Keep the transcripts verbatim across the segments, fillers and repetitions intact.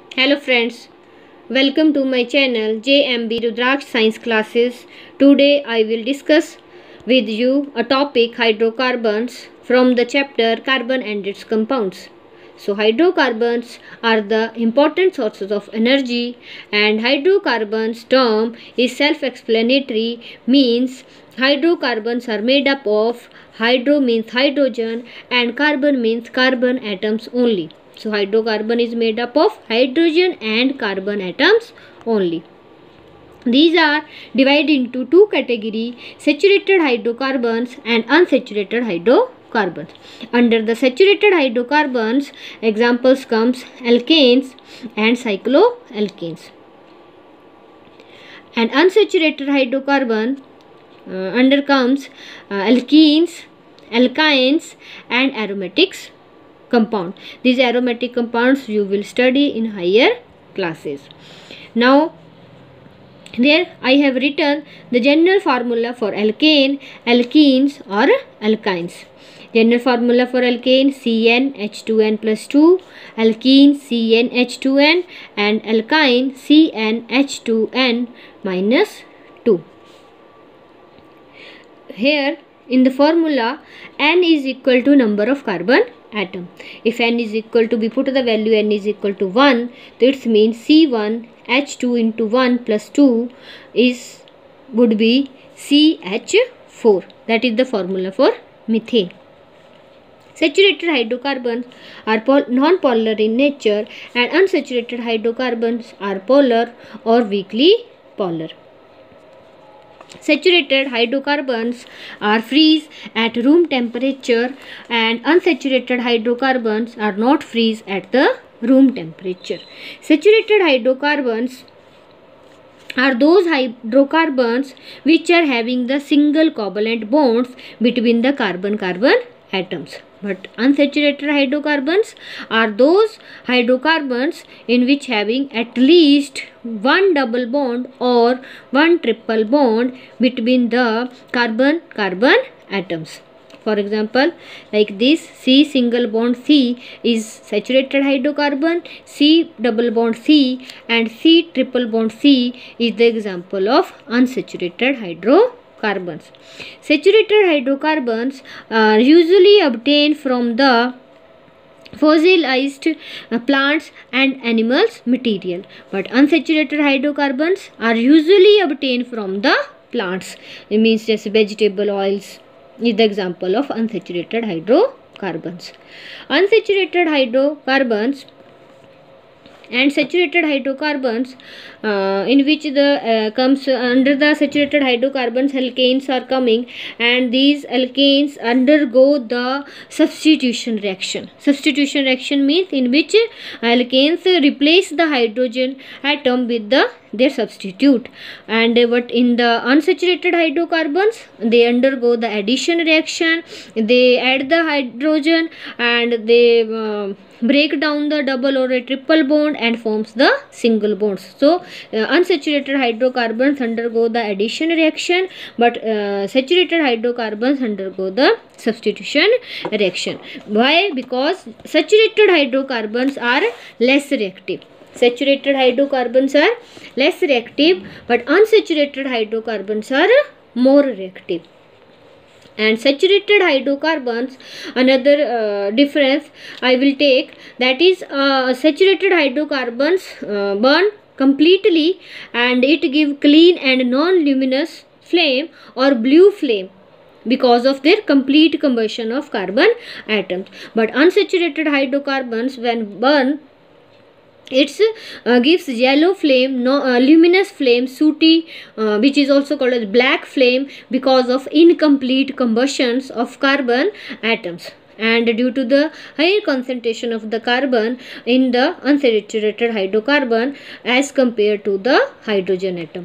Hello friends, welcome to my channel J M B Rudraksh Science Classes. Today I will discuss with you a topic hydrocarbons from the chapter Carbon and its compounds. So hydrocarbons are the important sources of energy, and hydrocarbons term is self-explanatory, means hydrocarbons are made up of hydro means hydrogen and carbon means carbon atoms only. So hydrocarbon is made up of hydrogen and carbon atoms only. These are divided into two categories: saturated hydrocarbons and unsaturated hydrocarbons. Under the saturated hydrocarbons, examples comes alkanes and cycloalkanes. And unsaturated hydrocarbon uh, under comes uh, alkenes, alkynes and aromatics compound. These aromatic compounds you will study in higher classes. Now there I have written the general formula for alkane, alkenes or alkynes. General formula for alkane: C N H two N plus two, alkene C N H two N and alkyne C N H two N minus two. Here in the formula, N is equal to number of carbon atom. If N is equal to, we put the value N is equal to one, that means C one H two into one plus two is would be C H four. That is the formula for methane. Saturated hydrocarbons are non-polar in nature and unsaturated hydrocarbons are polar or weakly polar. Saturated hydrocarbons are freeze at room temperature and unsaturated hydrocarbons are not freeze at the room temperature. Saturated hydrocarbons are those hydrocarbons which are having the single covalent bonds between the carbon-carbon atoms. But unsaturated hydrocarbons are those hydrocarbons in which having at least one double bond or one triple bond between the carbon-carbon atoms. For example, like this, C single bond C is saturated hydrocarbon, C double bond C and C triple bond C is the example of unsaturated hydrocarbons. Carbons. Saturated hydrocarbons are usually obtained from the fossilized uh, plants and animals material, but unsaturated hydrocarbons are usually obtained from the plants. It means just vegetable oils is the example of unsaturated hydrocarbons. Unsaturated hydrocarbons and saturated hydrocarbons uh, in which the uh, comes uh, under the saturated hydrocarbons, alkanes are coming, and these alkanes undergo the substitution reaction. Substitution reaction means in which alkanes replace the hydrogen atom with the their substitute, and uh, but in the unsaturated hydrocarbons they undergo the addition reaction. They add the hydrogen and they uh, break down the double or a triple bond and forms the single bonds. So uh, unsaturated hydrocarbons undergo the addition reaction, but uh, saturated hydrocarbons undergo the substitution reaction. Why? Because saturated hydrocarbons are less reactive. Saturated hydrocarbons are less reactive, but unsaturated hydrocarbons are more reactive. And saturated hydrocarbons, another uh, difference I will take, that is uh, saturated hydrocarbons uh, burn completely and it give clean and non-luminous flame or blue flame because of their complete combustion of carbon atoms. But unsaturated hydrocarbons when burn, it uh, gives yellow flame, no uh, luminous flame, sooty, uh, which is also called as black flame because of incomplete combustions of carbon atoms, and due to the higher concentration of the carbon in the unsaturated hydrocarbon as compared to the hydrogen atom.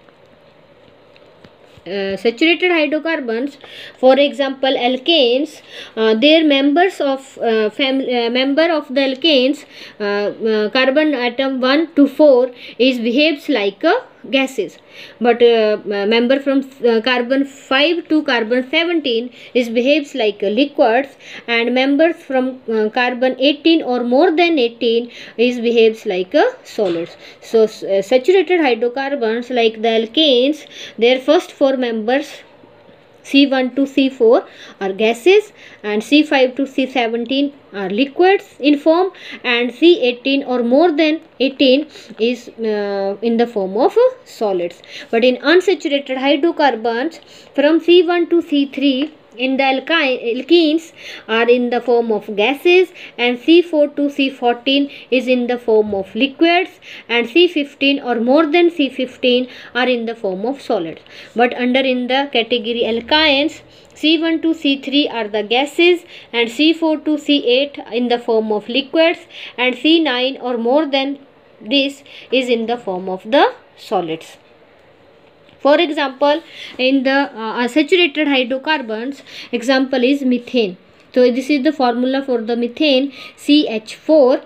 Uh, saturated hydrocarbons, for example alkanes, uh, their members of uh, family uh, member of the alkanes, uh, uh, carbon atom one to four is behaves like a gases, but uh, member from uh, carbon five to carbon seventeen is behaves like uh, liquids, and members from uh, carbon eighteen or more than eighteen is behaves like uh, solids. So uh, saturated hydrocarbons like the alkanes, their first four members C one to C four are gases, and C five to C seventeen are liquids in form, and C eighteen or more than eighteen is uh, in the form of uh, solids. But in unsaturated hydrocarbons from C one to C three in the alkyne, alkenes are in the form of gases, and C four to C fourteen is in the form of liquids, and C fifteen or more than C fifteen are in the form of solids. But under in the category alkynes, C one to C three are the gases, and C four to C eight in the form of liquids, and C nine or more than this is in the form of the solids. For example, in the uh, saturated hydrocarbons, example is methane. So this is the formula for the methane, C H four.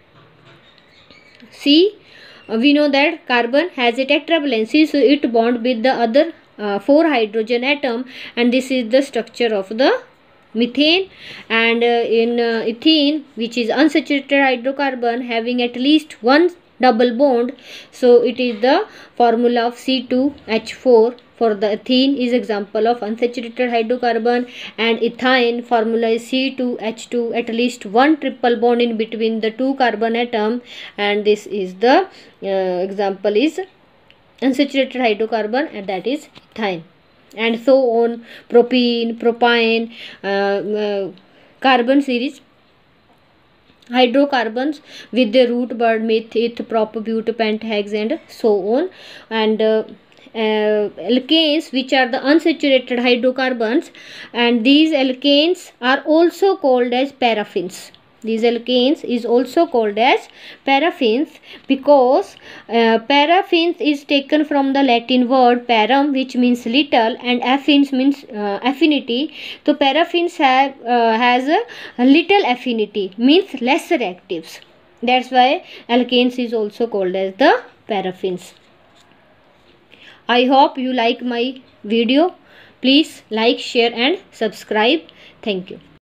C, uh, we know that carbon has a tetravalency, so it bond with the other uh, four hydrogen atom, and this is the structure of the methane. And uh, in uh, ethene, which is unsaturated hydrocarbon having at least one double bond, so it is the formula of C two H four. For the ethene is example of unsaturated hydrocarbon, and ethane formula is C two H two, at least one triple bond in between the two carbon atom, and this is the uh, example is unsaturated hydrocarbon, and that is ethane. And so on, propene, propane, uh, uh, carbon series hydrocarbons with the root bird, meth, eth, prop, but, pent, hex, and so on. And uh, uh, alkanes, which are the unsaturated hydrocarbons, and these alkanes are also called as paraffins. These alkanes is also called as paraffins because uh, paraffins is taken from the Latin word param, which means little, and affins means uh, affinity. So paraffins have uh, has a little affinity, means lesser actives. That's why alkanes is also called as the paraffins. I hope you like my video. Please like, share and subscribe. Thank you.